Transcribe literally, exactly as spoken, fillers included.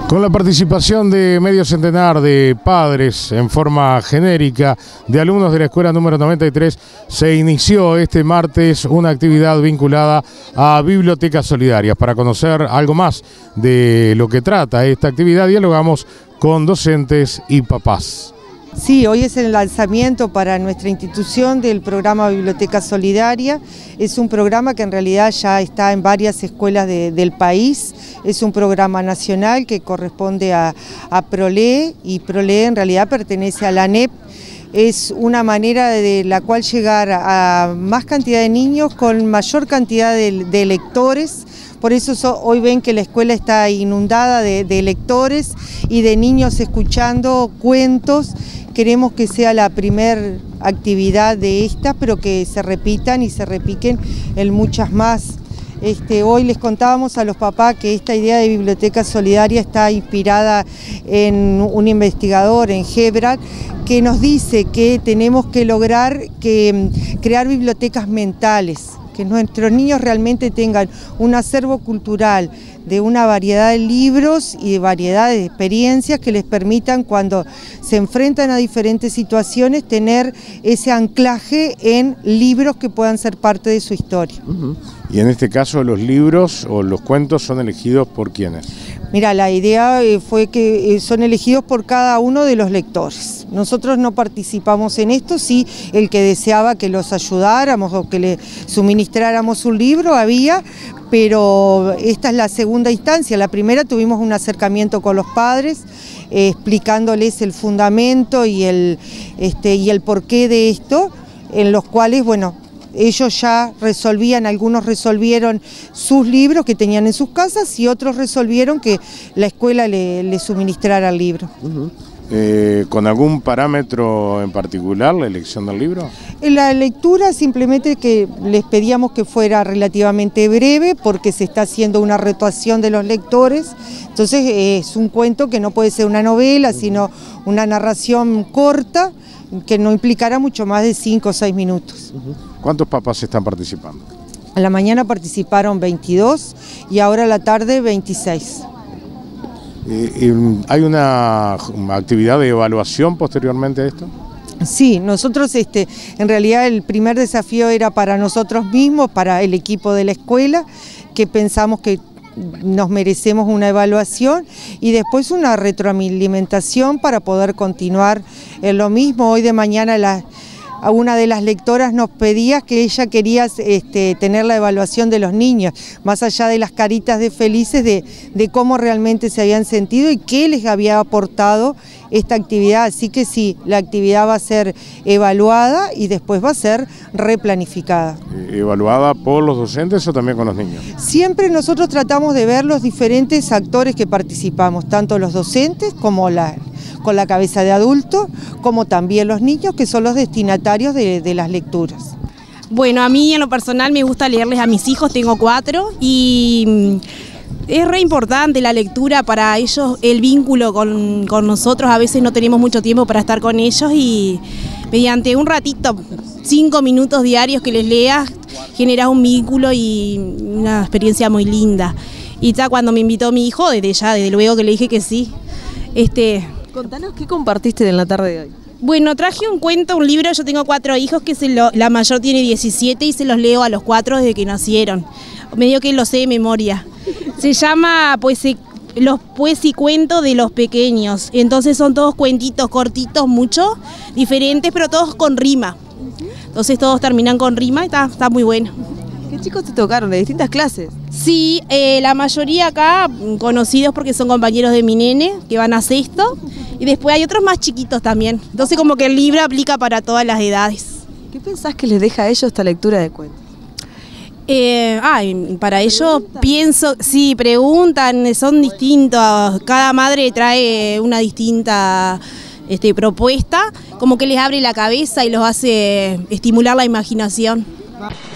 Con la participación de medio centenar de padres en forma genérica de alumnos de la escuela número noventa y tres, se inició este martes una actividad vinculada a bibliotecas solidarias. Para conocer algo más de lo que trata esta actividad, dialogamos con docentes y papás. Sí, hoy es el lanzamiento para nuestra institución del programa Biblioteca Solidaria. Es un programa que en realidad ya está en varias escuelas de, del país. Es un programa nacional que corresponde a, a PROLE, y PROLE en realidad pertenece a la A N E P. Es una manera de la cual llegar a más cantidad de niños con mayor cantidad de, de lectores. Por eso so, hoy ven que la escuela está inundada de, de lectores y de niños escuchando cuentos. Queremos que sea la primer actividad de esta, pero que se repitan y se repiquen en muchas más. Este, hoy les contábamos a los papás que esta idea de biblioteca solidaria está inspirada en un investigador, en Hebrard, que nos dice que tenemos que lograr que, crear bibliotecas mentales, que nuestros niños realmente tengan un acervo cultural de una variedad de libros y de variedad de experiencias que les permitan, cuando se enfrentan a diferentes situaciones, tener ese anclaje en libros que puedan ser parte de su historia. Uh-huh. Y en este caso los libros o los cuentos son elegidos por ¿quiénes? Mira, la idea fue que son elegidos por cada uno de los lectores. Nosotros no participamos en esto, sí, el que deseaba que los ayudáramos o que le suministráramos un libro había, pero esta es la segunda instancia. La primera tuvimos un acercamiento con los padres, eh, explicándoles el fundamento y el, este, y el porqué de esto, en los cuales, bueno, ellos ya resolvían, algunos resolvieron sus libros que tenían en sus casas y otros resolvieron que la escuela le, le suministrara el libro. Uh-huh. Eh, ¿Con algún parámetro en particular la elección del libro? En la lectura simplemente que les pedíamos que fuera relativamente breve, porque se está haciendo una rotación de los lectores. Entonces eh, es un cuento que no puede ser una novela, sino una narración corta que no implicará mucho más de cinco o seis minutos. ¿Cuántos papás están participando? A la mañana participaron veintidós y ahora a la tarde veintiséis. Eh, ¿Hay una actividad de evaluación posteriormente a esto? Sí, nosotros este, en realidad el primer desafío era para nosotros mismos, para el equipo de la escuela, que pensamos que nos merecemos una evaluación y después una retroalimentación para poder continuar en lo mismo. Hoy de mañana la, a una de las lectoras nos pedía que ella quería este, tener la evaluación de los niños, más allá de las caritas de felices, de, de cómo realmente se habían sentido y qué les había aportado esta actividad. Así que sí, la actividad va a ser evaluada y después va a ser replanificada. ¿Evaluada por los docentes o también con los niños? Siempre nosotros tratamos de ver los diferentes actores que participamos, tanto los docentes como la, con la cabeza de adulto, como también los niños, que son los destinatarios de, de las lecturas. Bueno, a mí en lo personal me gusta leerles a mis hijos, tengo cuatro, y es re importante la lectura para ellos, el vínculo con, con nosotros. A veces no tenemos mucho tiempo para estar con ellos y mediante un ratito, cinco minutos diarios que les leas, generas un vínculo y una experiencia muy linda. Y ya cuando me invitó mi hijo, desde ya, desde luego que le dije que sí. Este, Contanos qué compartiste en la tarde de hoy. Bueno, traje un cuento, un libro. Yo tengo cuatro hijos, que se lo, la mayor tiene diecisiete y se los leo a los cuatro desde que nacieron. Medio que lo sé de memoria. Se llama Poesía, los Poesicuentos de los Pequeños. Entonces son todos cuentitos cortitos, muchos, diferentes, pero todos con rima. Entonces todos terminan con rima y está, está muy bueno. ¿Qué chicos te tocaron de distintas clases? Sí, eh, la mayoría acá conocidos porque son compañeros de mi nene, que van a sexto, y después hay otros más chiquitos también. Entonces como que el libro aplica para todas las edades. ¿Qué pensás que les deja a ellos esta lectura de cuentos? Eh, ay, para ellos pienso, sí, preguntan, son distintos, cada madre trae una distinta este, propuesta, como que les abre la cabeza y los hace estimular la imaginación.